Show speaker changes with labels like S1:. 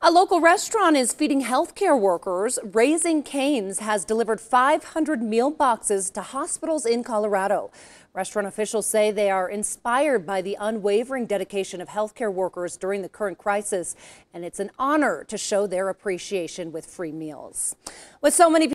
S1: A local restaurant is feeding healthcare workers. Raising Cane's has delivered 500 meal boxes to hospitals in Colorado. Restaurant officials say they are inspired by the unwavering dedication of healthcare workers during the current crisis, and it's an honor to show their appreciation with free meals. With so many